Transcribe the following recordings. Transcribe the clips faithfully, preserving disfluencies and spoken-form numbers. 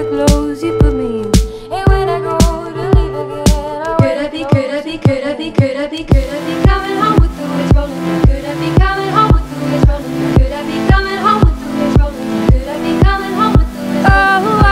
the clothes you put me in. And when I go to leave again, I could I be, could I be, could I be, could I be, could I be coming home with the waves rolling? Could I be coming home with the waves rolling? Could I be coming home with the waves rolling? Could I be coming home with the waves rolling? Oh,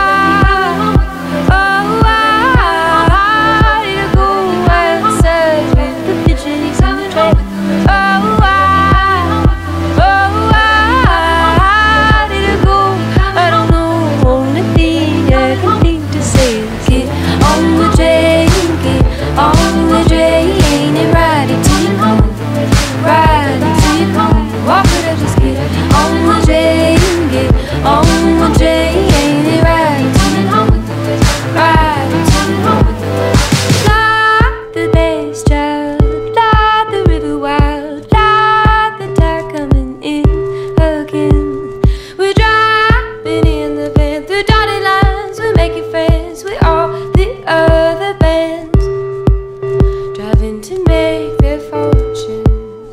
to make their fortunes.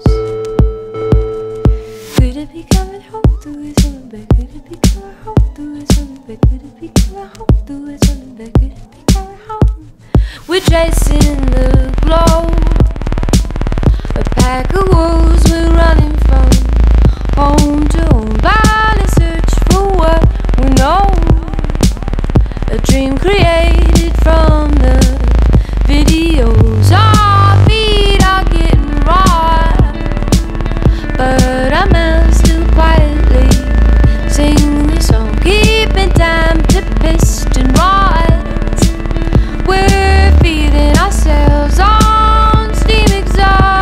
Could it be coming home through his own bed? Could it be coming home through his own bed? Could it be coming home through his own bed? Could it be coming home? We're chasing the glow. A pack of wolves we're running from home to home, blindly search for what we know. A dream created from the videos. Our feet are getting raw, but our mouths still quietly sing the song, keeping time to piston rods. We're feeding ourselves on steam exhaust.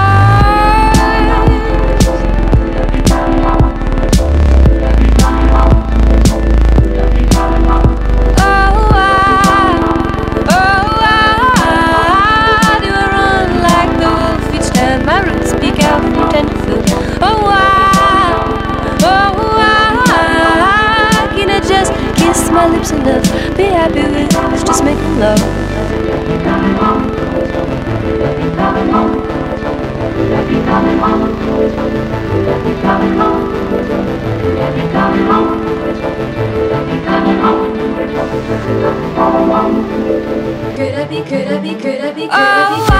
My lips enough, be happy with us, just making love. Could I be, could I be, could I be, could I be